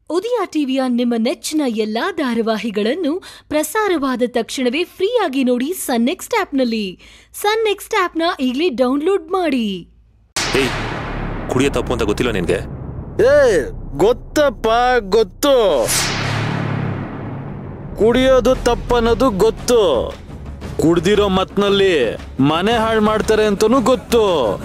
ಉದಯ ಟಿವಿಯ ನಿಮ್ಮ ನೆಚ್ಚಿನ ಎಲ್ಲಾ ಧಾರಾವಾಹಿಗಳನ್ನು ಪ್ರಸಾರವಾದ ತಕ್ಷಣವೇ ಫ್ರೀಯಾಗಿ ನೋಡಿ ಸನ್ ನೆಕ್ಸ್ಟ್ ಆಪ್ನಲ್ಲಿ. ಸನ್ ನೆಕ್ಸ್ಟ್ ಆಪ್ನ ಈಗಲೇ ಡೌನ್ಲೋಡ್ ಮಾಡಿ. ಕುಡಿಯೋ ತಪ್ಪು ಅಂತ ಗೊತ್ತಿಲ್ಲ ನಿನ್ಗೆ? ಗೊತ್ತಪ್ಪ, ಗೊತ್ತು. ಕುಡಿಯೋದು ತಪ್ಪನ್ನೋದು ಗೊತ್ತು. ಕುಡ್ದಿರೋ ಮತ್ನಲ್ಲಿ ಮನೆ ಹಾಳು ಮಾಡ್ತಾರೆ ಅಂತನೂ ಗೊತ್ತು.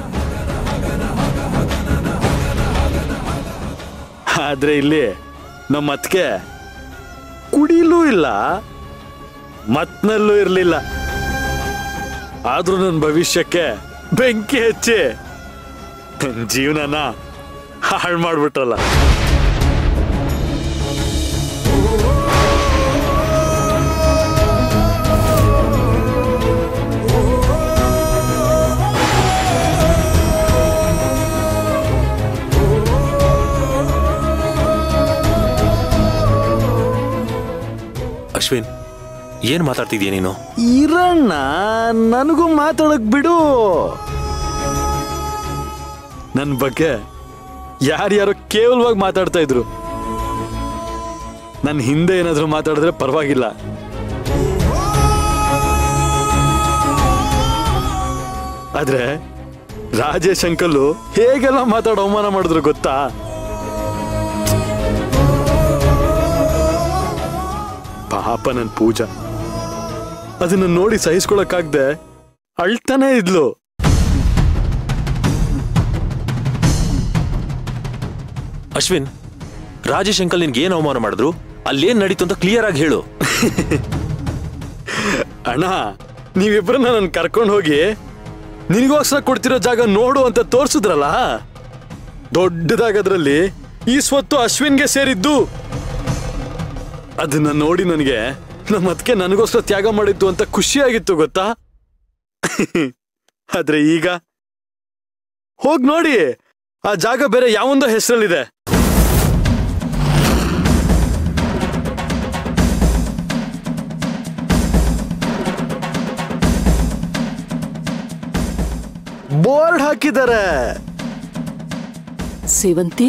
ಆದ್ರೆ ಇಲ್ಲಿ ನಮ್ಮ ಅತ್ತಿಗೆ ಕುಡಿಲೂ ಇಲ್ಲ, ಮತ್ನಲ್ಲೂ ಇರ್ಲಿಲ್ಲ. ಆದ್ರೂ ನನ್ನ ಭವಿಷ್ಯಕ್ಕೆ ಬೆಂಕಿ ಹಚ್ಚಿ ನನ್ನ ಜೀವನನ ಹಾಳು ಮಾಡ್ಬಿಟ್ರಲ್ಲ. ಅಶ್ವಿನ್, ಏನ್ ಮಾತಾಡ್ತಿದ್ಯಾ ನೀನು? ಇರಣ್ಣ, ನನಗೂ ಮಾತಾಡಕ್ ಬಿಡು. ನನ್ನ ಬಗ್ಗೆ ಯಾರ್ಯಾರೋ ಕೇವಲವಾಗಿ ಮಾತಾಡ್ತಾ ಇದ್ರು. ನನ್ನ ಹಿಂದೆ ಏನಾದ್ರೂ ಮಾತಾಡಿದ್ರೆ ಪರವಾಗಿಲ್ಲ. ಆದ್ರೆ ರಾಜೇಶ್ ಅಂಕಲ್ಲು ಹೇಗೆಲ್ಲ ಮಾತಾಡೋ ಅವಮಾನ ಮಾಡಿದ್ರು ಗೊತ್ತಾ? ಪಾಪ ನನ್ ಪೂಜಾ ಅದನ್ನ ನೋಡಿ ಸಹಿಸ್ಕೊಳಕ್ಕಾಗ್ದೆ ಅಳ್ತಾನೆ ಇದ್ಲು. ಅಶ್ವಿನ್, ರಾಜೇಶ್ ಅಂಕಲ್ ನಿನ್ಗೆ ಏನ್ ಅವಮಾನ ಮಾಡಿದ್ರು? ಅಲ್ಲೇನ್ ನಡೀತು ಅಂತ ಕ್ಲಿಯರ್ ಆಗಿ ಹೇಳು. ಅಣ್ಣ, ನೀವಿಬ್ರನ್ನ ನನ್ ಕರ್ಕೊಂಡು ಹೋಗಿ ನಿನಗೋಸ್ಕರ ಕೊಡ್ತಿರೋ ಜಾಗ ನೋಡು ಅಂತ ತೋರ್ಸಿದ್ರಲ್ಲ, ದೊಡ್ಡದಾಗದ್ರಲ್ಲಿ ಈ ಸ್ವತ್ತು ಅಶ್ವಿನ್ಗೆ ಸೇರಿದ್ದು. ಅದನ್ನ ನೋಡಿ ನನಗೆ ನಮ್ಮ ಅತ್ತಿಗೆ ನನಗೋಸ್ಕರ ತ್ಯಾಗ ಮಾಡಿತ್ತು ಅಂತ ಖುಷಿಯಾಗಿತ್ತು ಗೊತ್ತಾ? ಆದ್ರೆ ಈಗ ಹೋಗ್ ನೋಡಿ, ಆ ಜಾಗ ಬೇರೆ ಯಾವೊಂದೋ ಹೆಸರಲ್ಲಿದೆ. ಬೋರ್ಡ್ ಹಾಕಿದ್ದಾರೆ. ಸೇವಂತಿ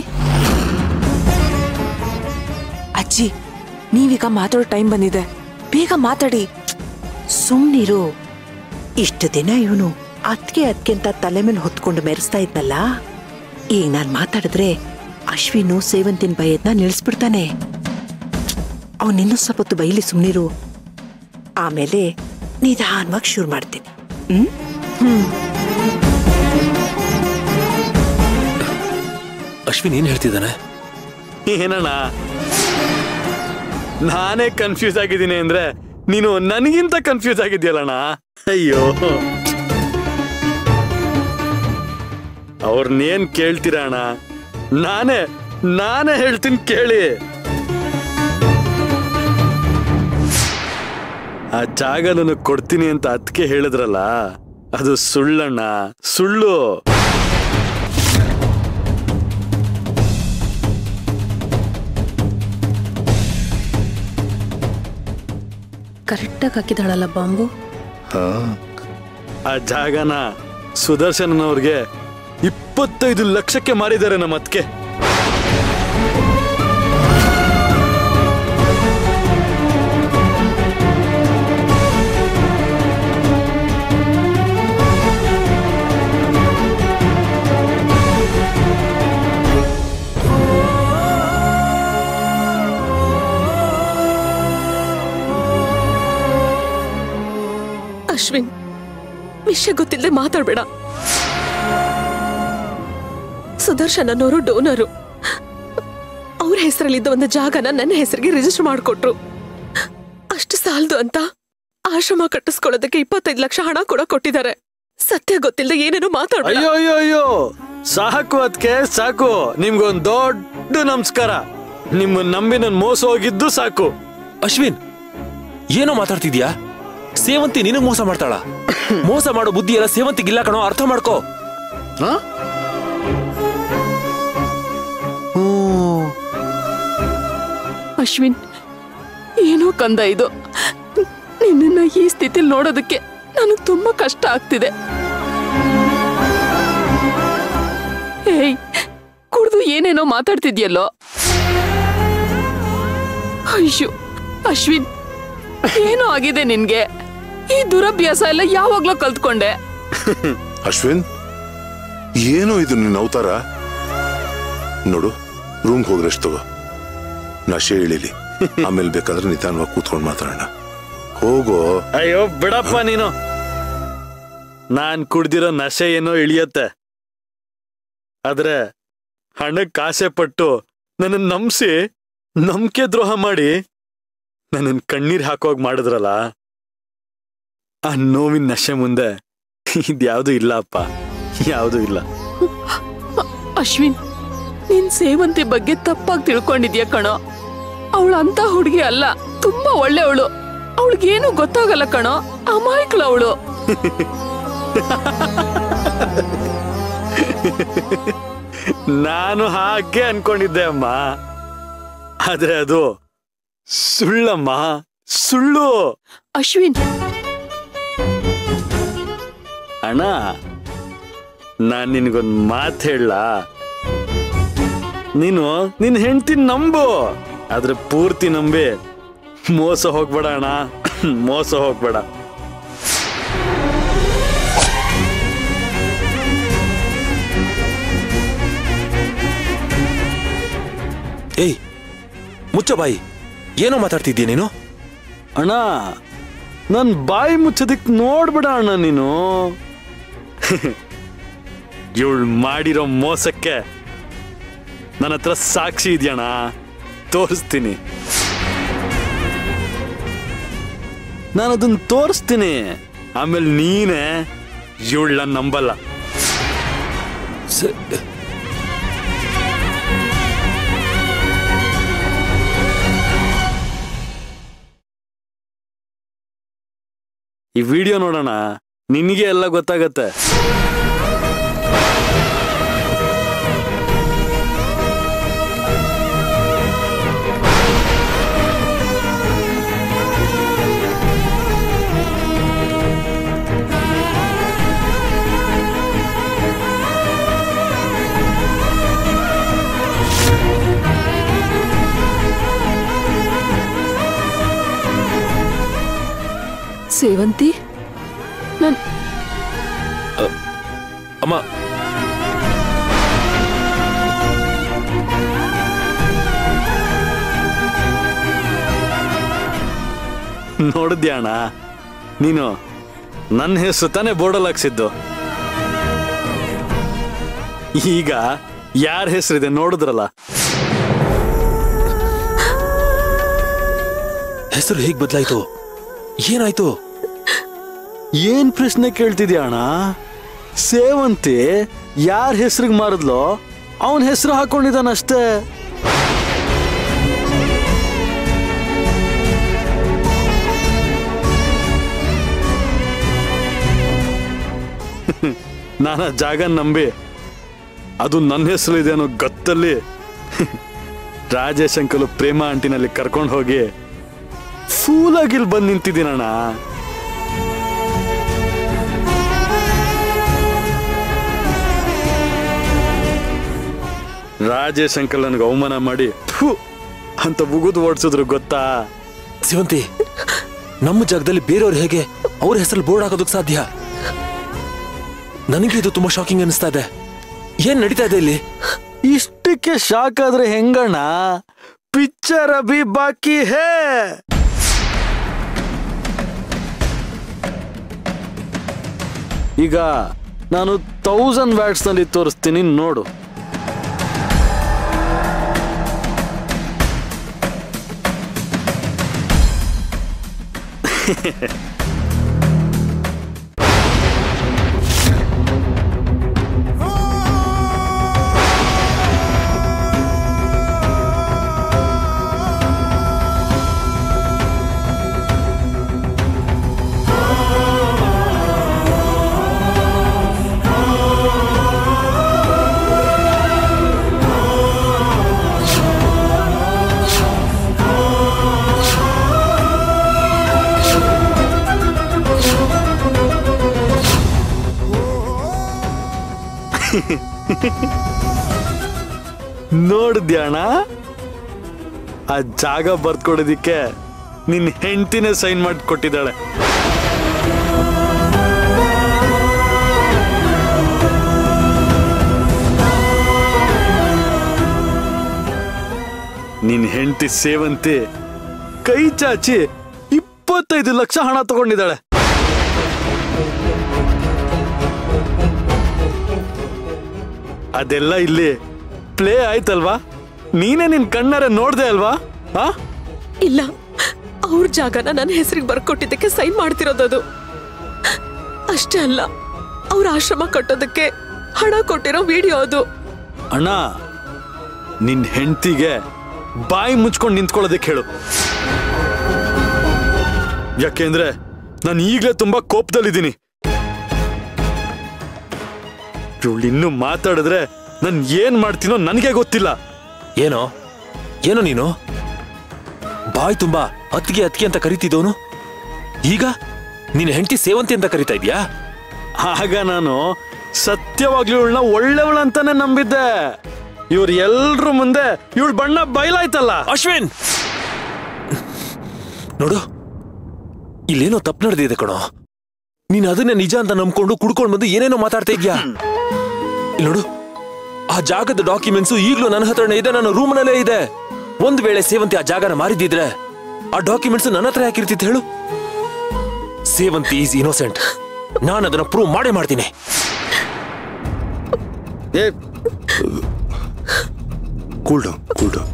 ಅಜ್ಜಿ, ನೀವೀಗ ಮಾತಾಡೋ ಟೈಮ್ ಬಂದಿದೆ, ಬೇಗ ಮಾತಾಡಿ. ಸುಮ್ನಿರು. ಇಷ್ಟು ದಿನ ಇವನು ಅದ್ಕೆ ಅಂತ ತಲೆ ಮೇಲೆ ಹೊತ್ಕೊಂಡು ಮೆರೆಸ್ತಾ ಇದ್ನಲ್ಲ, ಈಗ ನಾನ್ ಮಾತಾಡಿದ್ರೆ ಅಶ್ವಿನು ಸೇವಂತಿನ ಬೈಯದ್ನ ನಿಲ್ಲಿಸ್ಬಿಡ್ತಾನೆ. ಅವನ್ ಇನ್ನೂ ಸ್ವಲ್ಪ ಹೊತ್ತು ಬೈಲಿ, ಸುಮ್ನಿರು. ಆಮೇಲೆ ನಿಧಾನವಾಗಿ ಶುರು ಮಾಡ್ತೀನಿ. ಅಶ್ವಿನ್ ಏನ್ ಹೇಳ್ತಿದ್ದಾನೆ? ಏನಣ್ಣ, ನಾನೇ ಕನ್ಫ್ಯೂಸ್ ಆಗಿದ್ದೀನಿ ಅಂದ್ರೆ ನೀನು ನನಗಿಂತ ಕನ್ಫ್ಯೂಸ್ ಆಗಿದ್ಯಲ್ಲಣ್ಣ. ಅಯ್ಯೋ, ಅವ್ರನ್ನೇನ್ ಕೇಳ್ತೀರ ಅಣ್ಣ, ನಾನೇ ಹೇಳ್ತೀನಿ ಕೇಳಿ. ಆ ಜಾಗ ನನಗೆ ಕೊಡ್ತೀನಿ ಅಂತ ಅದ್ಕೆ ಹೇಳಿದ್ರಲ್ಲ, ಅದು ಸುಳ್ಳಣ್ಣ, ಸುಳ್ಳು. ಕರೆಕ್ಟಾಗಿ ಹಾಕಿದಾಳಲ್ಲ ಬಾಂಬು. ಆ ಜಾಗನ ಸುದರ್ಶನವ್ರಿಗೆ 25 ಲಕ್ಷಕ್ಕೆ ಮಾರಿದ್ದಾರೆ ನಮ್ಮ ಅತ್ತಿಗೆ. ಅಶ್ವಿನ್, ವಿಷಯ ಗೊತ್ತಿಲ್ಲದೆ ಮಾತಾಡ್ಬೇಡ. ಸುದರ್ಶನ್ ಅನ್ನೋರು ಡೋನರು. ಅವ್ರ ಹೆಸರಲ್ಲಿದ್ದ ಒಂದು ಜಾಗನ ನನ್ನ ಹೆಸರಿಗೆ ರಿಜಿಸ್ಟರ್ ಮಾಡಿಕೊಟ್ರು. ಅಷ್ಟು ಸಾಲದು ಅಂತ ಆಶ್ರಮ ಕಟ್ಟಿಸ್ಕೊಳ್ಳೋದಕ್ಕೆ 25 ಲಕ್ಷ ಹಣ ಕೂಡ ಕೊಟ್ಟಿದ್ದಾರೆ. ಸತ್ಯ ಗೊತ್ತಿಲ್ಲದೆ ಏನೇನೋ ಮಾತಾಡ್ಬೇಡ. ಅಯ್ಯೋ ಅಯ್ಯೋ ಅಯ್ಯೋ, ಸಾಕು ಅದ್ಕೆ ಸಾಕು. ನಿಮ್ಗೊಂದು ದೊಡ್ಡ ನಮಸ್ಕಾರ. ನಿಮ್ಮ ನಂಬಿ ನನ್ ಮೋಸ ಹೋಗಿದ್ದು ಸಾಕು. ಅಶ್ವಿನ್, ಏನೋ ಮಾತಾಡ್ತಿದ್ಯಾ? ಸೇವಂತಿ ನಿನಗ್ ಮೋಸ ಮಾಡ್ತಾಳ? ಮೋಸ ಮಾಡೋ ಬುದ್ಧಿ ಎಲ್ಲ ಸೇವಂತಿಗಿಲ್ಲ ಕಣೋ, ಅರ್ಥ ಮಾಡ್ಕೋ. ಅಶ್ವಿನ್, ಏನೋ ಕಂದ ಇದು. ನಿನ್ನ ಈ ಸ್ಥಿತಿಲಿ ನೋಡೋದಕ್ಕೆ ನನಗೆ ತುಂಬಾ ಕಷ್ಟ ಆಗ್ತಿದೆ. ಏಯ್, ಕುಡ್ದು ಏನೇನೋ ಮಾತಾಡ್ತಿದ್ಯಲ್ಲೋ. ಅಯ್ಯೋ ಅಶ್ವಿನ್, ಏನೋ ಆಗಿದೆ ನಿನ್ಗೆ? ಈ ದುರಭ್ಯಾಸ ಎಲ್ಲ ಯಾವಾಗ್ಲೋ ಕಲ್ತ್ಕೊಂಡೆ. ಅಶ್ವಿನ್, ಏನೋ ಇದು ನಿನ್ನ ಅವತಾರ. ನೋಡು, ರೂಮ್ಗೆ ಹೋಗ್ರಷ್ಟು ತಗೋ, ನಶೆ ಇಳಿಲಿ, ಆಮೇಲೆ ಬೇಕಾದ್ರೆ ನಿಧಾನವಾಗಿ ಕೂತ್ಕೊಂಡು ಮಾತಾಡೋಣ. ಹೋಗೋ. ಅಯ್ಯೋ ಬಿಡಪ್ಪ ನೀನು. ನಾನ್ ಕುಡ್ದಿರೋ ನಶೆ ಏನೋ ಇಳಿಯತ್ತೆ, ಆದ್ರೆ ಹಣಕ್ಕೆ ಆಸೆ ಪಟ್ಟು ನನ್ನ ನಂಬಿಸಿ ನಂಬಿಕೆ ದ್ರೋಹ ಮಾಡಿ ನನ್ನ ಕಣ್ಣೀರ್ ಹಾಕೋಗ್ ಮಾಡಿದ್ರಲ್ಲ, ಆ ನೋವಿನ ನಶೆ ಮುಂದೆ ಇದ್ಯಾವುದು ಇಲ್ಲ ಅಪ್ಪ, ಯಾವುದು ಇಲ್ಲ. ಅಶ್ವಿನ್, ನೀನ್ ಸೇವಂತಿ ಬಗ್ಗೆ ತಪ್ಪಾಗಿ ತಿಳ್ಕೊಂಡಿದ್ಯಾ ಕಣೋ. ಅವಳು ಅಂತ ಹುಡುಗಿ ಅಲ್ಲ, ತುಂಬಾ ಒಳ್ಳೆಯವಳು. ಅವಳಿಗೇನು ಗೊತ್ತಾಗಲ್ಲ ಕಣೋ, ಅಮಾಯಕಳು ಅವಳು. ನಾನು ಹಾಗೆ ಅನ್ಕೊಂಡಿದ್ದೆ ಅಮ್ಮ, ಆದ್ರೆ ಅದು ಸುಳ್ಳಮ್ಮ, ಸುಳ್ಳು. ಅಶ್ವಿನ್, ಅಣ್ಣ, ನಾನ್ ನಿನ್ಗೊಂದ್ ಮಾತು ಹೇಳ. ನೀನು ನಿನ್ ಹೆಂಡತಿ ನಂಬು, ಆದ್ರೆ ಪೂರ್ತಿ ನಂಬಿ ಮೋಸ ಹೋಗ್ಬೇಡ ಅಣ್ಣ, ಮೋಸ ಹೋಗ್ಬೇಡ. ಏಯ್, ಮುಚ್ಚ ಬಾಯಿ. ಏನೋ ಮಾತಾಡ್ತಿದ್ದೀಯ ನೀನು? ಅಣ್ಣ, ನನ್ ಬಾಯಿ ಮುಚ್ಚದಿಕ್ ನೋಡ್ಬೇಡ ಅಣ್ಣ ನೀನು. ಇವಳು ಮಾಡಿರೋ ಮೋಸಕ್ಕೆ ನನ್ನ ಹತ್ರ ಸಾಕ್ಷಿ ಇದೆಯಣ್ಣ, ತೋರಿಸ್ತೀನಿ. ನಾನು ಅದನ್ನ ತೋರಿಸ್ತೀನಿ, ಆಮೇಲೆ ನೀನೇ ಇವಳ ನಂಬಲ್ಲ. ಈ ವಿಡಿಯೋ ನೋಡೋಣ, ನಿನಗೆ ಎಲ್ಲ ಗೊತ್ತಾಗತ್ತೆ. ಸೇವಂತಿ, ಅಮ್ಮ, ನೋಡಿದ್ಯಾ ಅಣ್ಣ, ನೀನು ನನ್ನ ಹೆಸರು ತಾನೇ ಬೋರ್ಡಲ್ಲಿ ಹಾಕ್ಸಿದ್ದು. ಈಗ ಯಾರ ಹೆಸರಿದೆ ನೋಡಿದ್ರಲ್ಲ. ಹೆಸರು ಹೇಗ್ ಬದಲಾಯ್ತು? ಏನಾಯ್ತು? ಏನ್ ಪ್ರಶ್ನೆ ಕೇಳ್ತಿದ್ಯಾ ಅಣ್ಣ? ಸೇವಂತಿ ಯಾರ ಹೆಸರಿಗೆ ಮಾರಿದ್ಲೋ ಅವನ ಹೆಸರು ಹಾಕೊಂಡಿದ್ದಾನಷ್ಟೇ. ನಾನು ಜಾಗ ನಂಬಿ ಅದು ನನ್ನ ಹೆಸರು ಇದೆ ಅನ್ನೋ ಗೊತ್ತಲ್ಲಿ ರಾಜೇಶ್ ಅಂಕಲ್ ಪ್ರೇಮ ಆಂಟಿನಲ್ಲಿ ಕರ್ಕೊಂಡು ಹೋಗಿ ಫೂಲಾಗಿ ಇಲ್ಲಿ ಬಂದು ನಿಂತಿದ್ದೀನಣ್ಣ. ರಾಜೇಶ್ ಅಂಕಲ್ ನನಗೆ ಅವಮಾನ ಮಾಡಿ ಥು ಅಂತ ಉಗಿದು ಓಡಿಸಿದ್ರು ಗೊತ್ತಾ? ಸೇವಂತಿ, ನಮ್ಮ ಜಾಗದಲ್ಲಿ ಬೇರೆಯವ್ರು ಹೇಗೆ ಅವ್ರ ಹೆಸರಲ್ಲಿ ಬೋರ್ಡ್ ಹಾಕೋದಕ್ಕೆ ಸಾಧ್ಯ? ನನಗೆ ಇದು ತುಂಬಾ ಶಾಕಿಂಗ್ ಅನಿಸ್ತಾ ಇದೆ. ಏನ್ ನಡೀತಾ ಇದೆ ಇಲ್ಲಿ? ಇಷ್ಟಕ್ಕೆ ಶಾಕ್ ಆದ್ರೆ ಹೆಂಗಣ್ಣ? ಪಿಕ್ಚರ್ ಅಭಿ ಬಾಕಿ ಹೇ. ಈಗ ನಾನು 1000 ವ್ಯಾಟ್ಸ್ ನಲ್ಲಿ ತೋರಿಸ್ತೀನಿ, ನೋಡು. ನೋಡಿದ್ಯಾಣ? ಆ ಜಾಗ ಬರ್ದ್ಕೊಡೋದಿಕ್ಕೆ ನಿನ್ನ ಹೆಂಡತಿನೇ ಸೈನ್ ಮಾಡಿ ಕೊಟ್ಟಿದ್ದಾಳೆ. ನಿನ್ ಹೆಂಡತಿ ಸೇವಂತಿ ಕೈ ಚಾಚಿ 25 ಲಕ್ಷ ಹಣ ತಗೊಂಡಿದ್ದಾಳೆ. ಅದೆಲ್ಲ ಇಲ್ಲಿ ಪ್ಲೇ ಆಯ್ತಲ್ವಾ? ನೀನೇ ನಿನ್ ಕಣ್ಣಾರೆ ನೋಡ್ದೆ ಅಲ್ವಾ? ಇಲ್ಲ, ಅವ್ರ ಜಾಗನ ನನ್ನ ಹೆಸರಿಗೆ ಬರ್ಕೊಟ್ಟಿದ್ದಕ್ಕೆ ಸೈನ್ ಮಾಡ್ತಿರೋದದು. ಅಷ್ಟೇ ಅಲ್ಲ, ಅವ್ರ ಆಶ್ರಮ ಕಟ್ಟೋದಕ್ಕೆ ಹಣ ಕೊಟ್ಟಿರೋ ವಿಡಿಯೋ ಅದು. ಅಣ್ಣ, ನಿನ್ ಹೆಂಡತಿಗೆ ಬಾಯಿ ಮುಚ್ಕೊಂಡು ನಿಂತ್ಕೊಳ್ಳೋದಕ್ಕೆ ಹೇಳು. ಯಾಕೆಂದ್ರೆ ನಾನು ಈಗಲೇ ತುಂಬಾ ಕೋಪದಲ್ಲಿದ್ದೀನಿ. ಇವಳು ಇನ್ನೂ ಮಾತಾಡಿದ್ರೆ ನಾನು ಏನ್ ಮಾಡ್ತೀನೋ ನನಗೆ ಗೊತ್ತಿಲ್ಲ. ಏನೋ ಏನೋ ನೀನು ಬಾಯ್ ತುಂಬಾ ಅತ್ತಿಗೆ ಅತ್ತಿಗೆ ಅಂತ ಕರಿತಿದ್ದವನು ಈಗ ನೀನು ಹೆಂಡತಿ ಸೇವಂತಿ ಅಂತ ಕರಿತಾ ಇದೀಯಾ? ಆಗ ನಾನು ಸತ್ಯವಾಗ್ಲೂ ಇವಳನ್ನ ಒಳ್ಳೆವಳು ಅಂತಾನೆ ನಂಬಿದ್ದೆ. ಇವ್ರು ಎಲ್ರ ಮುಂದೆ ಇವಳ ಬಣ್ಣ ಬಯಲಾಯ್ತಲ್ಲ. ಅಶ್ವಿನ್, ನೋಡು, ಇಲ್ಲೇನೋ ತಪ್ಪು ನಡೆದಿದೆ ಕಣೋ. ನೀನ್ ಅದನ್ನೇ ನಿಜ ಅಂತ ನಂಬ್ಕೊಂಡು ಕುಡ್ಕೊಂಡ್ ಬಂದು ಏನೇನೋ ಮಾತಾಡ್ತಾ ಇದ್ಯಾ. ಇಲ್ಲಿ ನೋಡು, ಆ ಜಾಗದ ಡಾಕ್ಯುಮೆಂಟ್ಸ್ ಈಗ್ಲೂ ನನ್ನ ಹತ್ರನೇ ಇದೆ, ನನ್ನ ರೂಮ್ನಲ್ಲೇ ಇದೆ. ಒಂದ್ ವೇಳೆ ಸೇವಂತಿ ಆ ಜಾಗನ ಮಾರಿದಿದ್ರೆ ಆ ಡಾಕ್ಯುಮೆಂಟ್ಸ್ ನನ್ನ ಹತ್ರ ಯಾಕಿರ್ತಿತ್ತು ಹೇಳು? Sevanthi is innocent. ನಾನು ಅದನ್ನ ಪ್ರೂವ್ ಮಾಡೇ ಮಾಡ್ತೀನಿ. Cool down, cool down.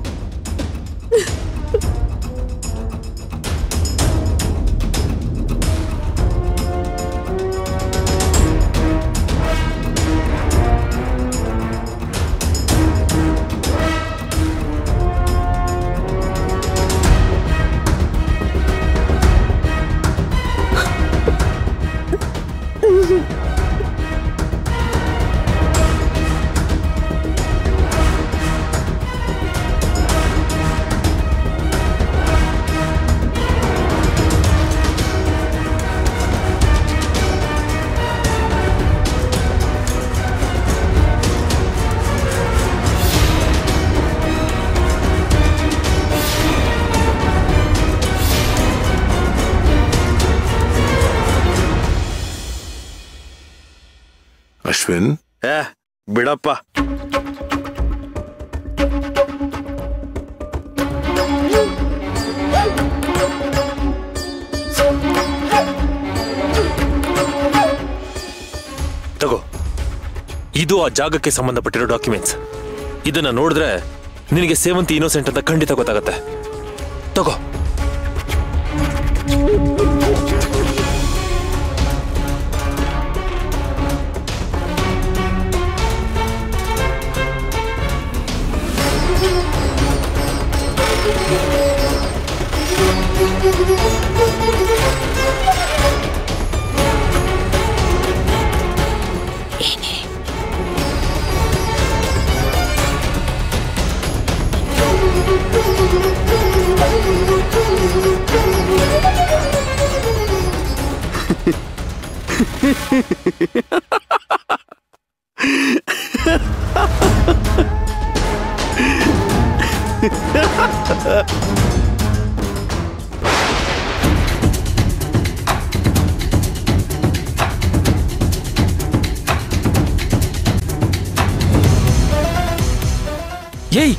Ashwin, ಬಿಡಪ್ಪ. ತಗೋ, ಇದು ಆ ಜಾಗಕ್ಕೆ ಸಂಬಂಧಪಟ್ಟಿರೋ ಡಾಕ್ಯುಮೆಂಟ್ಸ್. ಇದನ್ನ ನೋಡಿದ್ರೆ ನಿನಗೆ ಸೇವಂತಿ ಇನ್ನೋಸೆಂಟ್ ಅಂತ ಖಂಡಿತ ಗೊತ್ತಾಗತ್ತೆ. ತಗೋ. ಏಯ್,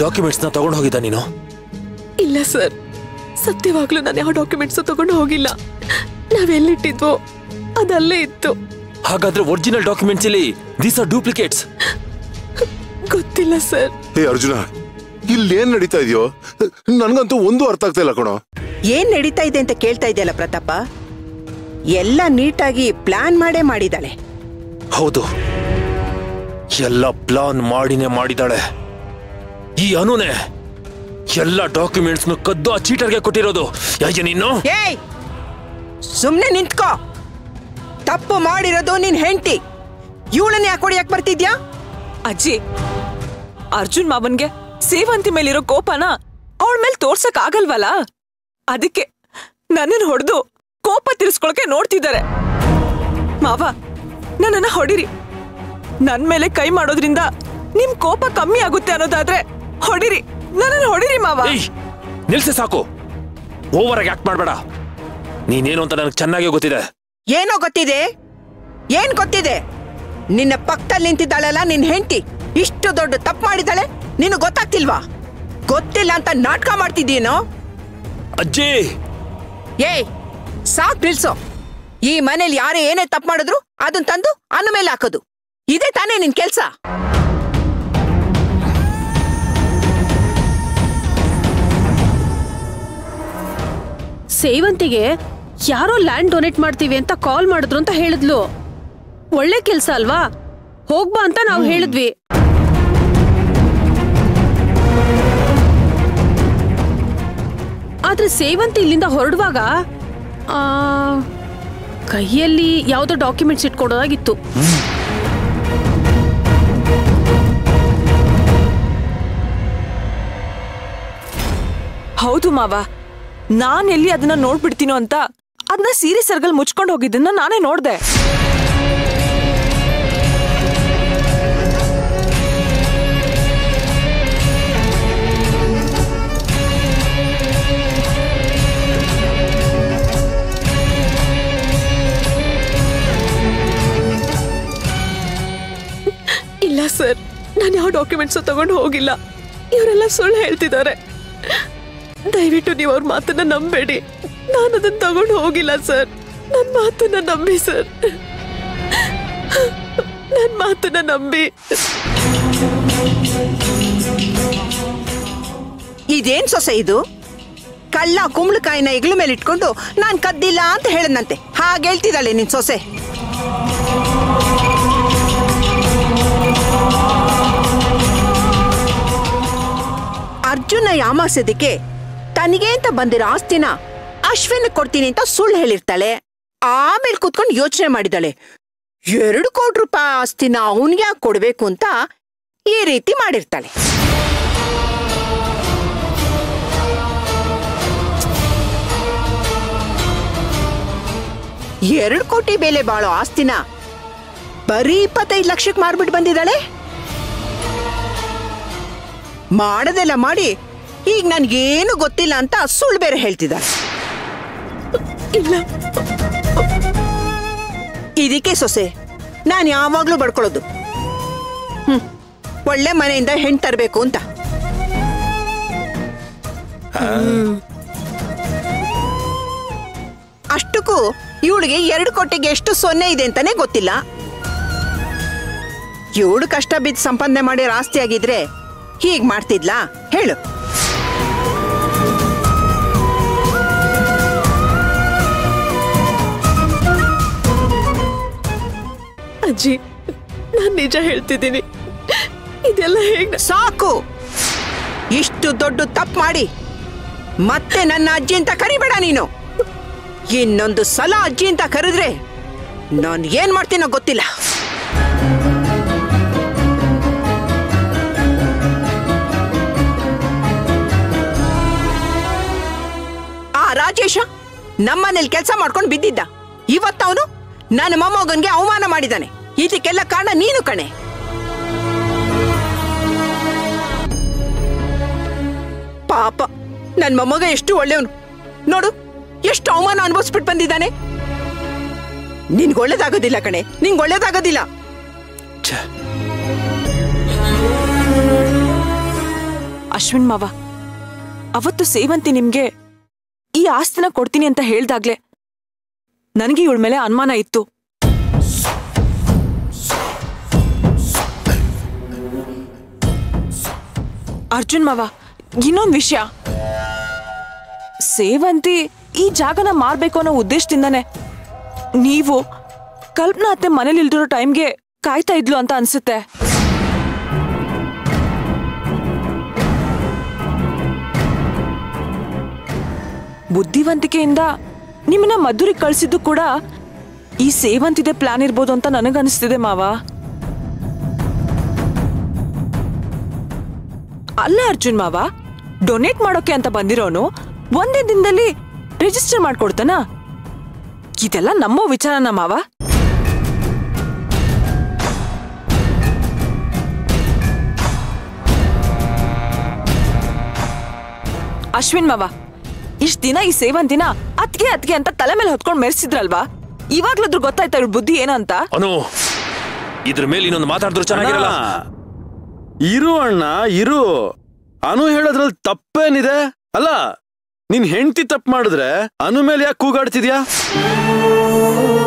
ಡಾಕ್ಯುಮೆಂಟ್ಸ್ ನ ತಗೊಂಡು ಹೋಗಿದ್ದ ನೀನು? ಇಲ್ಲ ಸರ್, ಸತ್ಯವಾಗ್ಲೂ ನಾನು ಯಾವ ಡಾಕ್ಯುಮೆಂಟ್ಸ್ ತಗೊಂಡು ಹೋಗಿಲ್ಲ. ನಾವೆಲ್ಲಿಟ್ಟಿದ್ವೋ ಅದಲ್ಲೇ ಇತ್ತು. ಹಾಗಾದ್ರೆ ಒರಿಜಿನಲ್ ಡಾಕ್ಯುಮೆಂಟ್ಸ್ ಇಲ್ಲಿ ದೀಸ್ ಆರ್ ಡೂಪ್ಲಿಕೇಟ್ಸ್. ಗೊತ್ತಿಲ್ಲ ಸರ್. ಹೇ ಅರ್ಜುನ, ಇಲ್ಲೇನ್ ನಡೀತಾ ಇದೆಯೋ ನನ್ಗಂತೂ ಒಂದು ಅರ್ಥ ಆಗ್ತಾ ಇಲ್ಲ ಕಣೋ. ಏನ್ ನಡೀತಾ ಇದೆ ಅಂತ ಕೇಳ್ತಾ ಇದೆಯಲ್ಲ ಪ್ರತಾಪ, ಎಲ್ಲ ನೀಟಾಗಿ ಪ್ಲಾನ್ ಮಾಡೇ ಮಾಡಿದಾಳೆ. ಹೌದು, ಎಲ್ಲ ಪ್ಲಾನ್ ಮಾಡಿದಾಳೆ. ಈ ಅನುನೇ ಎಲ್ಲ ಡಾಕ್ಯುಮೆಂಟ್ಸ್ ಕದ್ದು ಆ ಚೀಟರ್ಗೆ ಕೊಟ್ಟಿರೋದು. ಯಾಕೆ ನೀನು? ಏಯ್, ಸುಮ್ನೆ ನಿಂತ್ಕೋ. ತಪ್ಪು ಮಾಡಿರೋದು ನಿನ್ ಹೆಂಡತಿ. ಇವಳನ್ನ ಯಾಕೆ ಹೊಡಿಯಕ್ ಬರ್ತಿದ್ಯಾ? ಅಜ್ಜಿ, ಅರ್ಜುನ್ ಮಾವನ್ಗೆ ಸೇವಂತಿ ಮೇಲಿರೋ ಕೋಪನ ಅವಳ ಮೇಲೆ ತೋರ್ಸಕ್ ಆಗಲ್ವಲ್ಲ, ಅದಕ್ಕೆ ನನ್ನನ್ನು ಹೊಡೆದು ಕೋಪ ತಿರ್ಸ್ಕೊಳಕ್ಕೆ ನೋಡ್ತಿದ್ದಾರೆ. ಮಾವ, ನನ್ನನ್ನ ಹೊಡಿರಿ. ನನ್ ಮೇಲೆ ಕೈ ಮಾಡೋದ್ರಿಂದ ನಿಮ್ ಕೋಪ ಕಮ್ಮಿ ಆಗುತ್ತೆ ಅನ್ನೋದಾದ್ರೆ ಹೊಡಿರಿ, ನನ್ನನ್ನು ಹೊಡಿರಿ ಮಾವ. ನಿಲ್ಸೆ, ಸಾಕು. ಓವರ್ ಆಗಿ ಆಕ್ಟ್ ಮಾಡ್ಬೇಡ. ನೀನೇನು ಅಂತ ನನಗೆ ಚೆನ್ನಾಗಿ ಗೊತ್ತಿದೆ. ಏನೋ ಗೊತ್ತಿದೆ? ಏನ್ ಗೊತ್ತಿದೆ? ನಿನ್ನ ಪಕ್ಕದಲ್ಲಿ ನಿಂತಿದ್ದಾಳಲ್ಲ ನಿನ್ ಹೆಂಡತಿ, ಇಷ್ಟು ದೊಡ್ಡ ತಪ್ಪು ಮಾಡಿದಾಳೆ, ನೀನು ಗೊತ್ತಾಗ್ತಿಲ್ವಾ? ಗೊತ್ತಿಲ್ಲ ಅಂತ ನಾಟಕ ಮಾಡ್ತಿದ್ದೀನೋ? ಅಜ್ಜಿ, ಏಯ್ ಸಾಕ್ ನಿಲ್ಸೋ. ಈ ಮನೇಲಿ ಯಾರೇ ಏನೇ ತಪ್ಪು ಮಾಡಿದ್ರು ಅದನ್ನ ತಂದು ಅನ್ನ ಮೇಲೆ ಹಾಕೋದು, ಇದೇ ತಾನೇ ನಿನ್ ಕೆಲ್ಸ. ಸೇವಂತಿಗೆ ಯಾರೋ ಲ್ಯಾಂಡ್ ಡೊನೇಟ್ ಮಾಡ್ತೀವಿ ಅಂತ ಕಾಲ್ ಮಾಡಿದ್ರು ಅಂತ ಹೇಳಿದ್ಲು. ಒಳ್ಳೆ ಕೆಲ್ಸ ಅಲ್ವಾ, ಹೋಗ್ಬಾ ಅಂತ ನಾವು ಹೇಳಿದ್ವಿ. ಆದ್ರೆ ಸೇವಂತಿ ಇಲ್ಲಿಂದ ಹೊರಡುವಾಗ ಕೈಯಲ್ಲಿ ಯಾವ್ದೋ ಡಾಕ್ಯುಮೆಂಟ್ಸ್ ಇಟ್ಕೊಡೋದಾಗಿತ್ತು. ಹೌದು ಮಾವ, ನಾನ್ ಎಲ್ಲಿ ಅದನ್ನ ನೋಡ್ಬಿಡ್ತೀನೋ ಅಂತ ಅದನ್ನ ಸೀರೆ ಸರ್ಗಲ್ ಮುಚ್ಕೊಂಡು ಹೋಗಿದ್ದನ್ನ ನಾನೇ ನೋಡ್ದೆ. ಇಲ್ಲ ಸರ್, ನಾನು ಯಾವ ಡಾಕ್ಯುಮೆಂಟ್ಸ್ ತಗೊಂಡು ಹೋಗಿಲ್ಲ. ಇವರೆಲ್ಲ ಸುಳ್ಳು ಹೇಳ್ತಿದ್ದಾರೆ. ದಯವಿಟ್ಟು ನೀವು ಅವ್ರ ಮಾತನ್ನ ನಂಬೇಡಿ. ನಾನು ಅದನ್ನ ತಗೊಂಡು ಹೋಗಿಲ್ಲ ಸರ್. ನನ್ನ ಮಾತನ್ನ ನಂಬಿ ಸರ್, ನನ್ನ ಮಾತನ್ನ ನಂಬಿ. ಇದೇನ್ ಸೊಸೆ ಇದು? ಕಳ್ಳ ಕುಂಬಳಕಾಯಿನ ಹೆಗ್ಲ ಮೇಲೆ ಇಟ್ಕೊಂಡು ನಾನ್ ಕದ್ದಿಲ್ಲ ಅಂತ ಹೇಳದಂತೆ ಹಾಗೆ ಹೇಳ್ತಿದ್ದಾಳೆ ನಿನ್ ಸೊಸೆ. ಅರ್ಜುನ ಯಾಮಾಸೋದಕ್ಕೆ ತನಿಗೆ ಅಂತ ಬಂದಿರೋ ಆಸ್ತಿನ ಅಶ್ವಿನ್ ಕೊಡ್ತೀನಿ ಅಂತ ಸುಳ್ಳು ಹೇಳಿರ್ತಾಳೆ. ಆಮೇಲೆ ಕೂತ್ಕೊಂಡು ಯೋಚನೆ ಮಾಡಿದಾಳೆ, 2 ಕೋಟಿ ರೂಪಾಯಿ ಆಸ್ತಿನ ಅವನ್ಗೆ ಯಾಕೆ ಕೊಡ್ಬೇಕು ಅಂತ ಈ ರೀತಿ ಮಾಡಿರ್ತಾಳೆ. ಎರಡು ಕೋಟಿ ಬೆಲೆ ಬಾಳೋ ಆಸ್ತಿನ ಬರೀ 25 ಲಕ್ಷಕ್ಕೆ ಮಾರ್ಬಿಟ್ಟು ಬಂದಿದ್ದಾಳೆ. ಮಾಡದೆಲ್ಲ ಮಾಡಿ ಈಗ ನನ್ಗೇನು ಗೊತ್ತಿಲ್ಲ ಅಂತ ಸುಳ್ಳು ಬೇರೆ ಹೇಳ್ತಿದ್ದಾಳೆ. ಇಲ್ಲ, ಇದಕ್ಕೆ ಸೊಸೆ ನಾನು ಯಾವಾಗ್ಲೂ ಬಡ್ಕೊಳ್ಳೋದು, ಒಳ್ಳೆ ಮನೆಯಿಂದ ಹೆಣ್ಣು ತರಬೇಕು ಅಂತ. ಅಷ್ಟಕ್ಕೂ ಇವಳಿಗೆ 2 ಕೋಟಿಗೆ ಎಷ್ಟು ಸೊನ್ನೆ ಇದೆ ಅಂತಾನೆ ಗೊತ್ತಿಲ್ಲ. ಇವಳು ಕಷ್ಟ ಬಿದ್ದು ಸಂಪಾದನೆ ಮಾಡಿ ಆಸ್ತಿ ಆಗಿದ್ರೆ ಹೀಗ್ ಮಾಡ್ತಿದ್ಲಾ ಹೇಳು? ಅಜ್ಜಿ, ನಾನು ನಿಜ ಹೇಳ್ತಿದ್ದೀನಿ. ಇದೆಲ್ಲ ಹೇಗೆ? ಸಾಕು, ಇಷ್ಟು ದೊಡ್ಡ ತಪ್ಪು ಮಾಡಿ ಮತ್ತೆ ನನ್ನ ಅಜ್ಜಿ ಅಂತ ಕರಿಬೇಡ ನೀನು. ಇನ್ನೊಂದು ಸಲ ಅಜ್ಜಿ ಅಂತ ಕರೆದ್ರೆ ನಾನು ಏನ್ ಮಾಡ್ತೀನೋ ಗೊತ್ತಿಲ್ಲ. ಆ ರಾಜೇಶ ನಮ್ಮನೇಲಿ ಕೆಲಸ ಮಾಡ್ಕೊಂಡು ಬಿದ್ದಿದ್ದ. ಇವತ್ತವನು ನನ್ನ ಮೊಮ್ಮಗನ್ಗೆ ಅವಮಾನ ಮಾಡಿದ್ದಾನೆ. ಇದಕ್ಕೆಲ್ಲ ಕಾರಣ ನೀನು ಕಣೆ. ಪಾಪ ನನ್ ಮೊಮ್ಮಗ ಎಷ್ಟು ಒಳ್ಳೆಯವನು ನೋಡು, ಎಷ್ಟು ಅವಮಾನ ಅನುಭವಿಸ್ಬಿಟ್ಟು ಬಂದಿದ್ದಾನೆ. ನಿನ್ಗೆ ಒಳ್ಳೇದಾಗೋದಿಲ್ಲ ಕಣೆ, ನಿಂಗೆ ಒಳ್ಳೇದಾಗೋದಿಲ್ಲ. ಅಶ್ವಿನ್ ಮಾವ, ಅವತ್ತು ಸೇವಂತಿ ನಿಮ್ಗೆ ಈ ಆಸ್ತಿನ ಕೊಡ್ತೀನಿ ಅಂತ ಹೇಳ್ದಾಗ್ಲೆ ನನಗೆ ಇವಳ ಮೇಲೆ ಅನುಮಾನ ಇತ್ತು. ಅರ್ಜುನ್ ಮಾವ, ಇನ್ನೊಂದು ವಿಷಯ, ಸೇವಂತಿ ಈ ಜಾಗನ ಮಾರ್ಬೇಕು ಅನ್ನೋ ಉದ್ದೇಶದಿಂದಾನೆ ನೀವು ಕಲ್ಪನಾ ಅತ್ತೆ ಮನೇಲಿ ಇಲ್ದಿರೋ ಟೈಮ್ಗೆ ಕಾಯ್ತಾ ಇದ್ಲು ಅಂತ ಅನ್ಸುತ್ತೆ. ಬುದ್ಧಿವಂತಿಕೆಯಿಂದ ನಿಮ್ಮನ್ನ ಮಧುರಿಗೆ ಕಳ್ಸಿದ್ದು ಕೂಡ ಈ ಸೇವಂತಿದೆ ಪ್ಲಾನ್ ಇರ್ಬೋದು ಅಂತ ನನಗನ್ನಿಸ್ತಿದೆ ಮಾವ. ಅಲ್ಲ ಅರ್ಜುನ್ ಮಾವ, ಡೊನೇಟ್ ಮಾಡೋಕೆ ಅಂತ ಬಂದಿರೋನು ಒಂದೇ ದಿನದಲ್ಲಿ ರಿಜಿಸ್ಟರ್ ಮಾಡ್ಕೊಡ್ತಾನ? ಇದೆಲ್ಲ ನಮ್ಮೋ ವಿಚಾರನ ಮಾವ? ಅಶ್ವಿನ್ ಮಾವ, ಇಷ್ಟ ದಿನ ಈ ಸೇವಂತಿನ ಅತ್ಗೆ ಅಂತ ತಲೆ ಮೇಲೆ ಹೊತ್ಕೊಂಡ್ ಮೆರೆಸಿದ್ರಲ್ವಾ, ಇವಾಗ್ಲಾದ್ರೂ ಗೊತ್ತಾಯ್ತಾ ಇವ್ರ ಬುದ್ಧಿ ಏನಂತ? ಅನು, ಇದ್ರ ಮೇಲೆ ಇನ್ನೊಂದು ಮಾತಾಡಿದ್ರು ಚೆನ್ನಾಗಿರಲ್ಲ. ಇರು ಅಣ್ಣ ಇರು, ಅನು ಹೇಳೋದ್ರಲ್ಲಿ ತಪ್ಪೇನಿದೆ? ಅಲ್ಲ, ನಿನ್ ಹೆಂಡತಿ ತಪ್ಪು ಮಾಡಿದ್ರೆ ಅನು ಮೇಲೆ ಯಾಕೆ ಕೂಗಾಡ್ತಿದ್ಯಾ?